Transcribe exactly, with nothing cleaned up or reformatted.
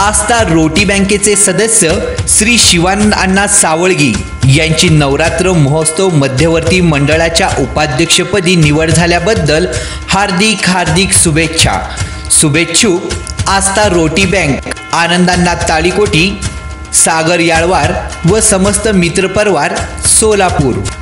आस्था रोटी बँकेचे सदस्य श्री शिवानंद अण्णा सावळगी यांची नवरात्र महोत्सव मध्यवर्ती मंडळाच्या उपाध्यक्षपदी निवड झाल्याबद्दल हार्दिक हार्दिक शुभेच्छा। शुभेच्छुक आस्था रोटी बँक, आनंदांना ताळीकोटी, सागर याळवार व समस्त मित्रपरिवार, सोलापूर।